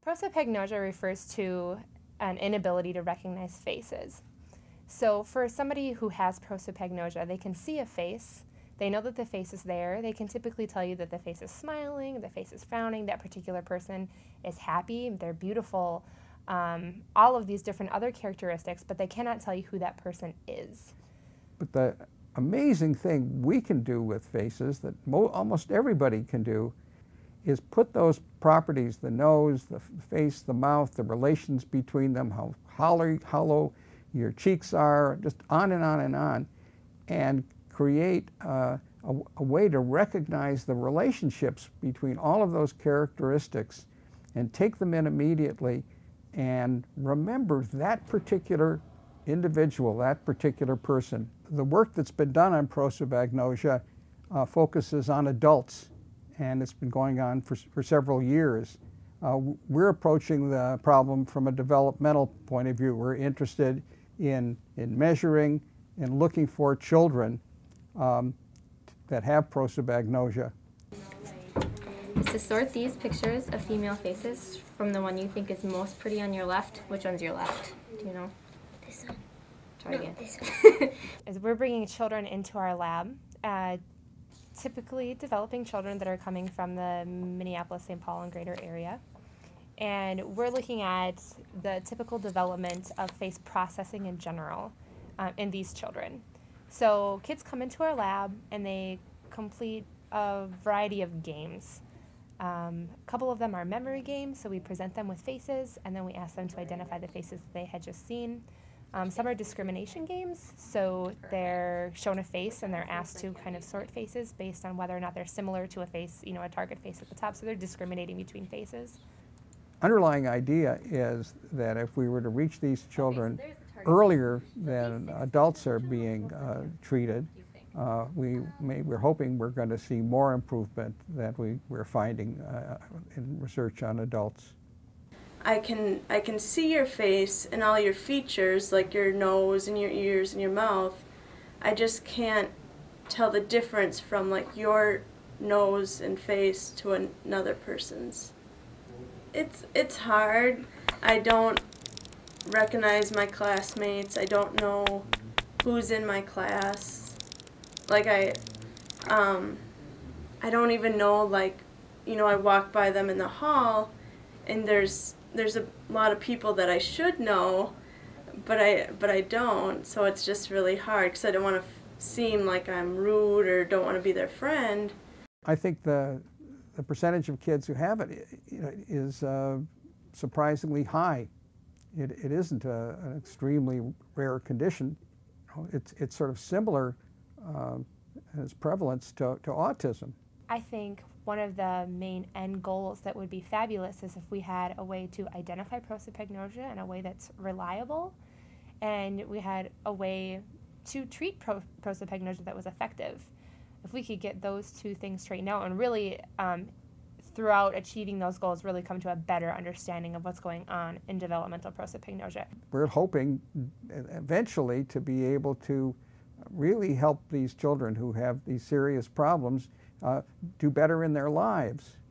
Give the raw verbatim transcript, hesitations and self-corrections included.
Prosopagnosia refers to an inability to recognize faces. So for somebody who has prosopagnosia, they can see a face, they know that the face is there, they can typically tell you that the face is smiling, the face is frowning, that particular person is happy, they're beautiful, um, all of these different other characteristics, but they cannot tell you who that person is. But the amazing thing we can do with faces that mo almost everybody can do is put those properties, the nose, the face, the mouth, the relations between them, how hollow, hollow your cheeks are, just on and on and on, and create uh, a, a way to recognize the relationships between all of those characteristics and take them in immediately and remember that particular individual, that particular person. The work that's been done on prosopagnosia uh, focuses on adults, and it's been going on for, for several years. Uh, we're approaching the problem from a developmental point of view. We're interested in, in measuring and looking for children um, that have prosopagnosia. Is to sort these pictures of female faces from the one you think is most pretty on your left. Which one's your left? Do you know? This one. Try no, again. This one. As we're bringing children into our lab, uh, typically developing children that are coming from the Minneapolis, Saint Paul, and greater area. And we're looking at the typical development of face processing in general uh, in these children. So kids come into our lab and they complete a variety of games. Um, a couple of them are memory games, so we present them with faces and then we ask them to identify the faces that they had just seen. Um, some are discrimination games, so they're shown a face and they're asked to kind of sort faces based on whether or not they're similar to a face, you know, a target face at the top, so they're discriminating between faces. Underlying idea is that if we were to reach these children earlier than adults are being uh, treated, uh, we may, we're hoping we're going to see more improvement than we, we're finding uh, in research on adults. I can, I can see your face and all your features, like your nose and your ears and your mouth. I just can't tell the difference from like your nose and face to an another person's. It's, it's hard. I don't recognize my classmates. I don't know who's in my class. Like I, um, I don't even know, like, you know, I walk by them in the hall and there's there's a lot of people that I should know, but I but I don't, so it's just really hard because I don't want to seem like I'm rude or don't want to be their friend. I think the the percentage of kids who have it, you know, is uh, surprisingly high. It, it isn't a, an extremely rare condition. It's, it's sort of similar uh, in its prevalence to, to autism. I think one of the main end goals that would be fabulous is if we had a way to identify prosopagnosia in a way that's reliable, and we had a way to treat pro prosopagnosia that was effective. If we could get those two things straightened out and really, um, throughout achieving those goals, really come to a better understanding of what's going on in developmental prosopagnosia. We're hoping eventually to be able to really help these children who have these serious problems uh, do better in their lives.